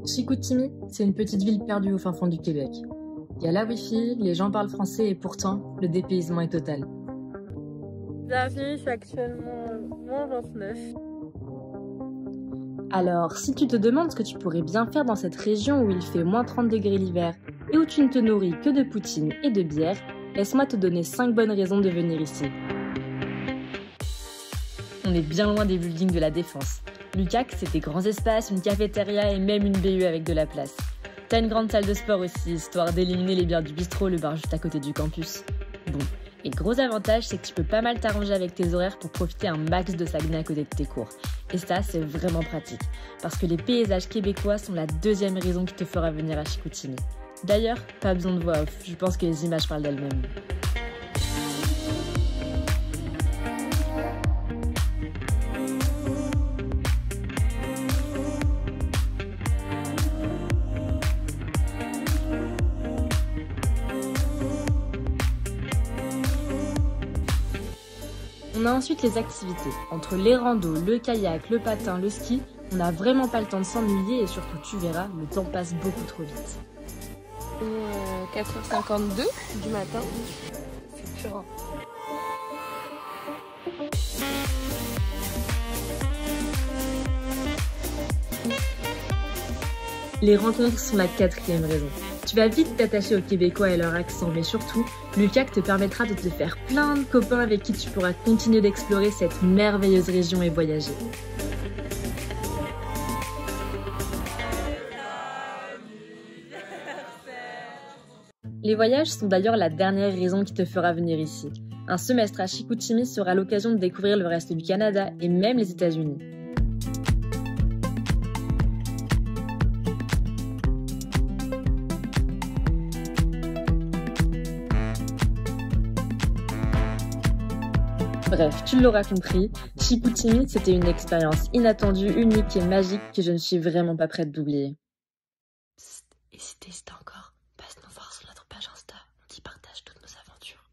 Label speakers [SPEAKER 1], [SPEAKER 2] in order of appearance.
[SPEAKER 1] Chicoutimi, c'est une petite ville perdue au fin fond du Québec. Il y a la Wi-Fi, les gens parlent français et pourtant, le dépaysement est total.
[SPEAKER 2] Bienvenue, je suis actuellement -29.
[SPEAKER 1] Alors, si tu te demandes ce que tu pourrais bien faire dans cette région où il fait -30 degrés l'hiver et où tu ne te nourris que de poutine et de bière, laisse-moi te donner 5 bonnes raisons de venir ici. On est bien loin des buildings de la Défense. L'UQAC, c'est des grands espaces, une cafétéria et même une BU avec de la place. T'as une grande salle de sport aussi, histoire d'éliminer les bières du bistrot, le bar juste à côté du campus. Bon, et le gros avantage, c'est que tu peux pas mal t'arranger avec tes horaires pour profiter un max de Saguenay à côté de tes cours. Et ça, c'est vraiment pratique, parce que les paysages québécois sont la deuxième raison qui te fera venir à Chicoutimi. D'ailleurs, pas besoin de voix off, je pense que les images parlent d'elles-mêmes. On a ensuite les activités. Entre les randos, le kayak, le patin, le ski, on n'a vraiment pas le temps de s'ennuyer et surtout, tu verras, le temps passe beaucoup trop vite.
[SPEAKER 2] 4h52 du matin. C'est pur.
[SPEAKER 1] Les rencontres sont la 4e raison. Tu vas vite t'attacher aux Québécois et leur accent, mais surtout, l'UQAC te permettra de te faire plein de copains avec qui tu pourras continuer d'explorer cette merveilleuse région et voyager. Les voyages sont d'ailleurs la dernière raison qui te fera venir ici. Un semestre à Chicoutimi sera l'occasion de découvrir le reste du Canada et même les États-Unis. Bref, tu l'auras compris, Chicoutimi, c'était une expérience inattendue, unique et magique que je ne suis vraiment pas prête d'oublier. Et si t'hésites encore, passe nous voir sur notre page Insta, on y partage toutes nos aventures.